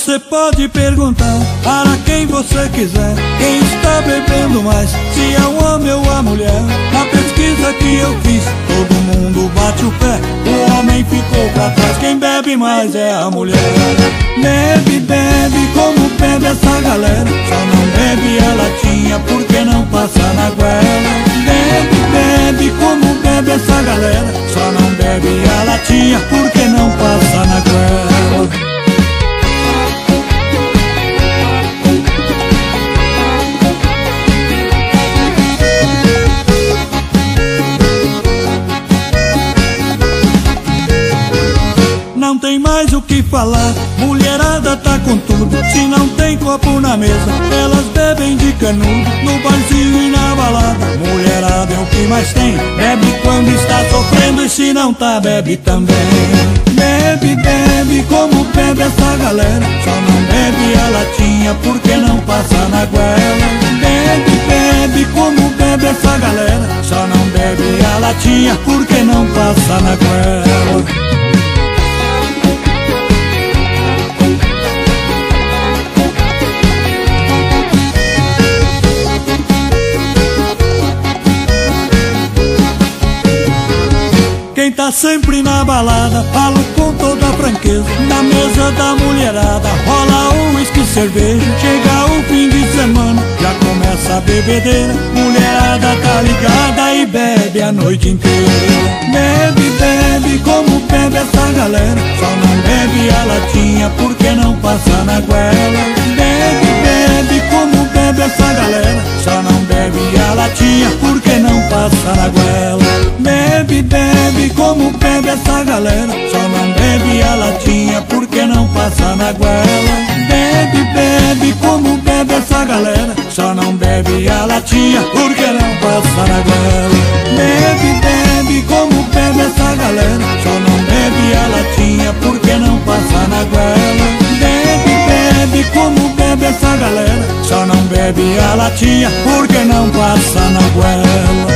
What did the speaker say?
você pode perguntar para quem você quiser, quem está bebendo mais, se é o homem ou a mulher. Na pesquisa que eu fiz, todo mundo bate o pé, o homem ficou pra trás. Quem bebe mais é a mulher. Bebe, bebe, como bebe essa galera, só não bebe a latinha porque não passa na goela. Bebe, bebe, como bebe essa galera, só não bebe a latinha porque não passa na goela. Não tem mais o que falar, mulherada tá com tudo. Se não tem copo na mesa, elas bebem de canudo. No barzinho e na balada, mulherada é o que mais tem. Bebe quando está sofrendo e se não tá, bebe também. Bebe, bebe, como bebe essa galera, só não bebe a latinha porque não passa na goela. Bebe, bebe, como bebe essa galera, só não bebe a latinha porque não passa na goela. Quem tá sempre na balada, falo com toda franqueza, na mesa da mulherada rola um uísque e cerveja. Chega o fim de semana, já começa a bebedeira, mulherada tá ligada e bebe a noite inteira. Bebe, bebe, como bebe essa galera, só não bebe a latinha porque não passa na goela. Bebe, bebe, como bebe essa galera, só não bebe a latinha porque não passa na goela. Bebe, bebe, como bebe essa galera, só não bebe a latinha porque não passa na goela. Bebe, bebe, como bebe essa galera, só não bebe a latinha porque não passa na goela. Bebe, bebe, como bebe essa galera, só não bebe a latinha porque não passa na goela. Bebe, bebe, como bebe essa galera, só não bebe a latinha porque não passa na goela.